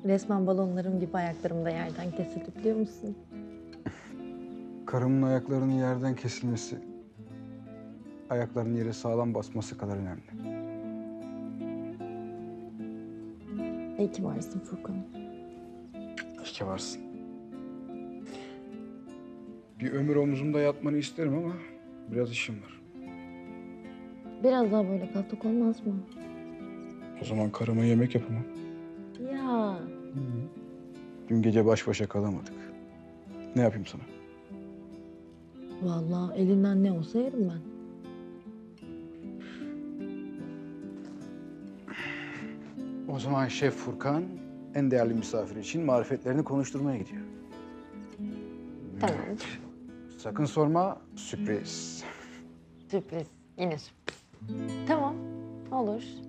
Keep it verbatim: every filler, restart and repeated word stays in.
Resmen balonlarım gibi ayaklarım da yerden kesildi biliyor musun? Karımın ayaklarının yerden kesilmesi, ayaklarının yere sağlam basması kadar önemli. İyi ki varsın Furkan. İyi ki varsın. Bir ömür omzumda yatmanı isterim ama biraz işim var. Biraz daha böyle kalsak olmaz mı? O zaman karıma yemek yapamam. Ya Dün gece baş başa kalamadık. Ne yapayım sana? vallahi elinden ne olsa yerim ben. O zaman Şef Furkan en değerli misafir için marifetlerini konuşturmaya gidiyor. Tamam. Sakın sorma, sürpriz. Sürpriz. Yine sürpriz. Tamam. Olur.